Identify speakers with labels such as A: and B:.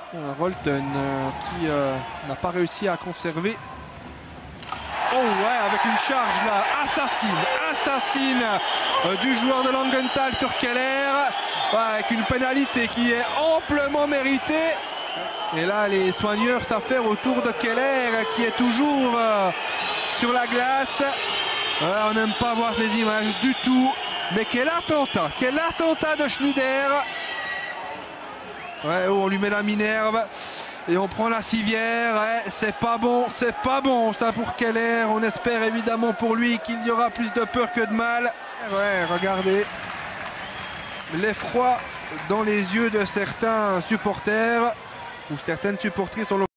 A: Rolton qui n'a pas réussi à conserver. Oh ouais, avec une charge là, assassine du joueur de Langenthal sur Keller, ouais, avec une pénalité qui est amplement méritée. Et là, les soigneurs s'affairent autour de Keller qui est toujours sur la glace. On n'aime pas voir ces images du tout. Mais quel attentat de Schneider. Ouais, oh, on lui met la Minerve et on prend la civière. Ouais, c'est pas bon ça pour Keller. On espère évidemment pour lui qu'il y aura plus de peur que de mal. Ouais, regardez l'effroi dans les yeux de certains supporters ou certaines supportrices.